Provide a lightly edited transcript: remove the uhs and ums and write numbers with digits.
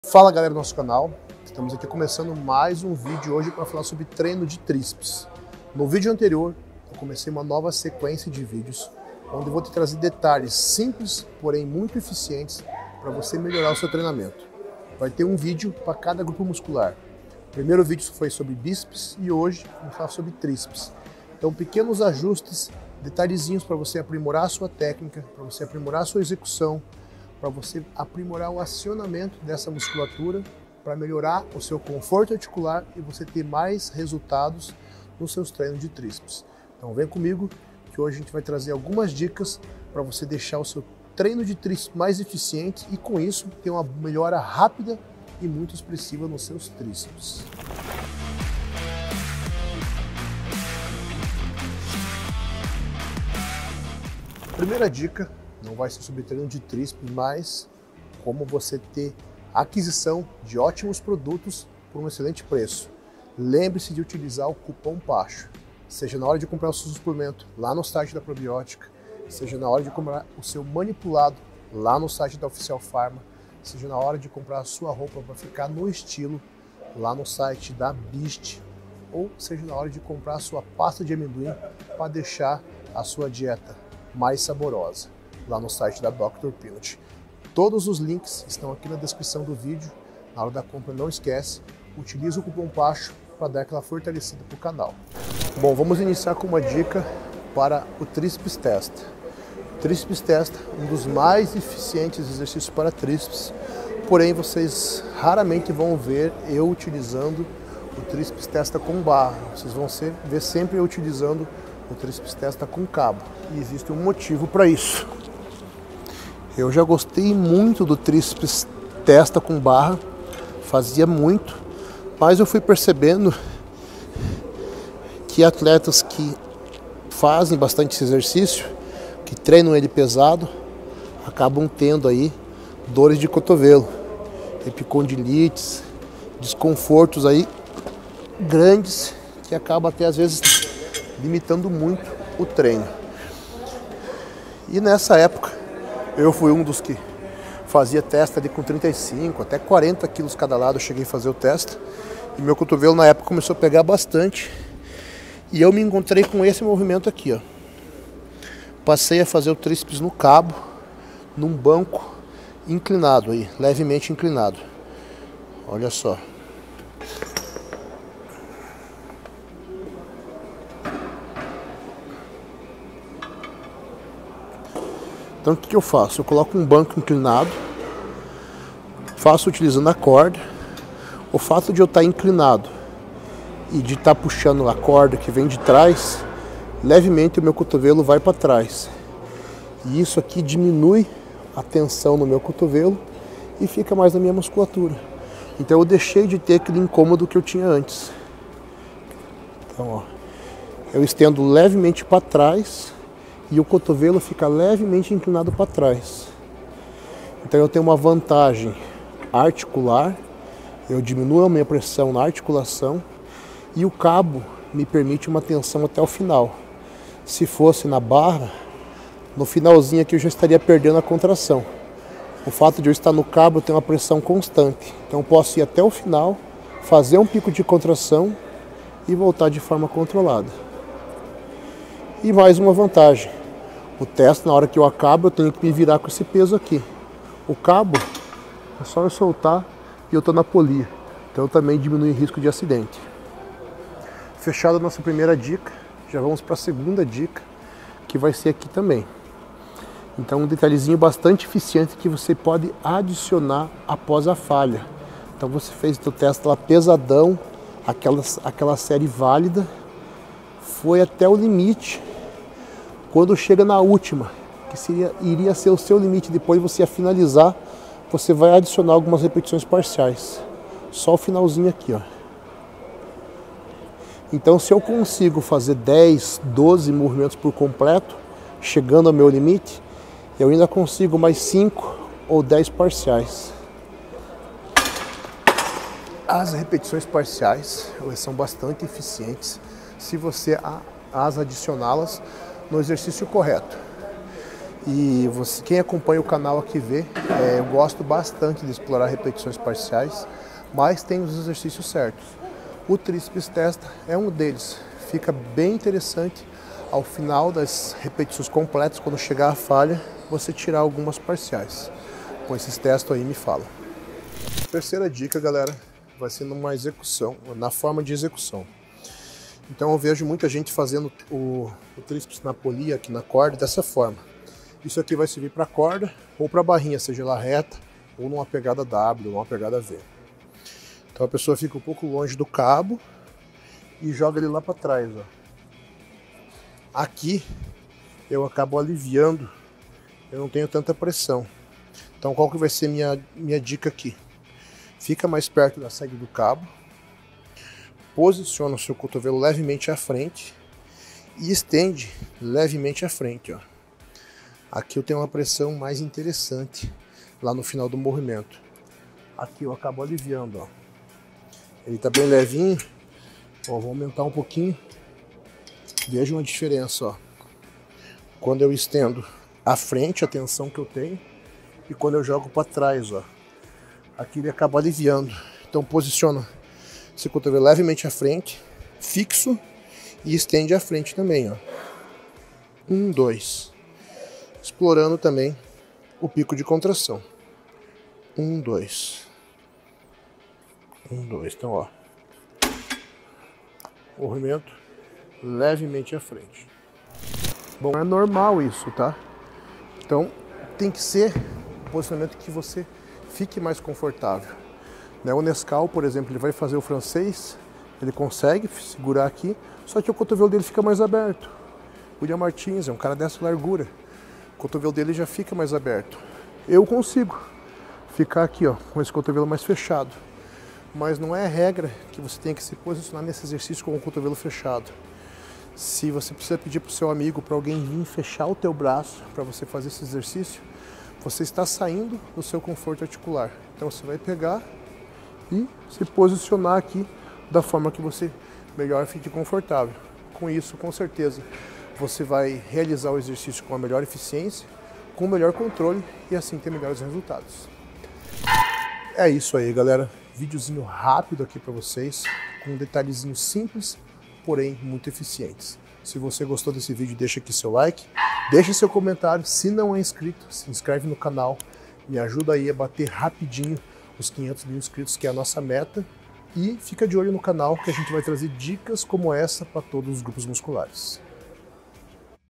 Fala galera do nosso canal, estamos aqui começando mais um vídeo hoje para falar sobre treino de tríceps. No vídeo anterior eu comecei uma nova sequência de vídeos onde eu vou te trazer detalhes simples, porém muito eficientes para você melhorar o seu treinamento. Vai ter um vídeo para cada grupo muscular. O primeiro vídeo foi sobre bíceps e hoje vamos falar sobre tríceps. Então pequenos ajustes, detalhezinhos para você aprimorar a sua técnica, para você aprimorar a sua execução, para você aprimorar o acionamento dessa musculatura, para melhorar o seu conforto articular e você ter mais resultados nos seus treinos de tríceps. Então vem comigo que hoje a gente vai trazer algumas dicas para você deixar o seu treino de tríceps mais eficiente e com isso ter uma melhora rápida e muito expressiva nos seus tríceps. Primeira dica, não vai ser sobre treino de tríceps, mas como você ter aquisição de ótimos produtos por um excelente preço. Lembre-se de utilizar o cupom PACHO, seja na hora de comprar o seu suplemento lá no site da Probiótica, seja na hora de comprar o seu manipulado lá no site da Oficial Pharma, seja na hora de comprar a sua roupa para ficar no estilo lá no site da Beast, ou seja na hora de comprar a sua pasta de amendoim para deixar a sua dieta mais saborosa lá no site da Dr. Peanut. Todos os links estão aqui na descrição do vídeo. Na hora da compra não esquece, utilize o cupom PACHO para dar aquela fortalecida para o canal. Bom, vamos iniciar com uma dica para o Tríceps Testa. Tríceps Testa, um dos mais eficientes exercícios para tríceps, porém vocês raramente vão ver eu utilizando o Tríceps Testa com barra. Vocês vão ver sempre eu utilizando o Tríceps Testa com cabo, e existe um motivo para isso. Eu já gostei muito do Tríceps Testa com barra, fazia muito, mas eu fui percebendo que atletas que fazem bastante esse exercício, que treinam ele pesado, acabam tendo aí dores de cotovelo, epicondilites, desconfortos aí grandes, que acabam até às vezes limitando muito o treino. E nessa época eu fui um dos que fazia testa ali com 35 até 40 quilos cada lado. Eu cheguei a fazer o testa e meu cotovelo na época começou a pegar bastante, e eu me encontrei com esse movimento aqui, ó. Passei a fazer o tríceps no cabo, num banco inclinado aí, levemente inclinado. Olha só. Então o que eu faço? Eu coloco um banco inclinado, faço utilizando a corda. O fato de eu estar inclinado e de estar puxando a corda que vem de trás, levemente o meu cotovelo vai para trás. E isso aqui diminui a tensão no meu cotovelo e fica mais na minha musculatura. Então eu deixei de ter aquele incômodo que eu tinha antes. Então, ó, eu estendo levemente para trás e o cotovelo fica levemente inclinado para trás. Então eu tenho uma vantagem articular, eu diminuo a minha pressão na articulação e o cabo me permite uma tensão até o final. Se fosse na barra, no finalzinho aqui eu já estaria perdendo a contração. O fato de eu estar no cabo, eu tenho uma pressão constante. Então eu posso ir até o final, fazer um pico de contração e voltar de forma controlada. E mais uma vantagem. O teste, na hora que eu acabo, eu tenho que me virar com esse peso aqui. O cabo, é só eu soltar e eu estou na polia. Então também diminui o risco de acidente. Fechada a nossa primeira dica, já vamos para a segunda dica, que vai ser aqui também. Então um detalhezinho bastante eficiente que você pode adicionar após a falha. Então você fez o teu teste lá pesadão, aquela série válida, foi até o limite. Quando chega na última, que iria ser o seu limite, depois você ia finalizar, você vai adicionar algumas repetições parciais. Só o finalzinho aqui, ó. Então se eu consigo fazer 10, 12 movimentos por completo, chegando ao meu limite, eu ainda consigo mais 5 ou 10 parciais. As repetições parciais, elas são bastante eficientes se você as adicioná-las no exercício correto. E quem acompanha o canal aqui vê, eu gosto bastante de explorar repetições parciais, mas tem os exercícios certos. O tríceps testa é um deles. Fica bem interessante ao final das repetições completas, quando chegar a falha, você tirar algumas parciais. Com esses testes aí, me fala. Terceira dica, galera, vai ser numa execução, na forma de execução. Então eu vejo muita gente fazendo o tríceps na polia, aqui na corda, dessa forma. Isso aqui vai servir para corda ou para barrinha, seja ela reta ou numa pegada W ou numa pegada V. Então a pessoa fica um pouco longe do cabo e joga ele lá para trás, ó. Aqui eu acabo aliviando, eu não tenho tanta pressão. Então qual que vai ser minha dica aqui? Fica mais perto da saída do cabo, posiciona o seu cotovelo levemente à frente e estende levemente à frente, ó. Aqui eu tenho uma pressão mais interessante lá no final do movimento. Aqui eu acabo aliviando, ó. Ele tá bem levinho. Ó, vou aumentar um pouquinho. Veja uma diferença, ó. Quando eu estendo à frente, a tensão que eu tenho, e quando eu jogo para trás, ó. Aqui ele acaba aliviando. Então posiciona esse cotovelo levemente à frente, fixo, e estende à frente também, ó. 1, 2. Explorando também o pico de contração. 1, 2. 1, 2. Então, ó. Movimento levemente à frente. Bom, é normal isso, tá? Então, tem que ser um posicionamento que você fique mais confortável. O Nescau, por exemplo, ele vai fazer o francês, ele consegue segurar aqui, só que o cotovelo dele fica mais aberto. O William Martins é um cara dessa largura, o cotovelo dele já fica mais aberto. Eu consigo ficar aqui, ó, com esse cotovelo mais fechado, mas não é regra que você tenha que se posicionar nesse exercício com o cotovelo fechado. Se você precisa pedir para o seu amigo, para alguém vir fechar o teu braço para você fazer esse exercício, você está saindo do seu conforto articular. Então você vai pegar e se posicionar aqui da forma que você melhor fique confortável. Com isso, com certeza, você vai realizar o exercício com a melhor eficiência, com o melhor controle e assim ter melhores resultados. É isso aí, galera. Videozinho rápido aqui para vocês, com detalhezinhos simples, porém muito eficientes. Se você gostou desse vídeo, deixa aqui seu like, deixa seu comentário. Se não é inscrito, se inscreve no canal, me ajuda aí a bater rapidinho os 500 mil inscritos, que é a nossa meta. E fica de olho no canal, que a gente vai trazer dicas como essa para todos os grupos musculares.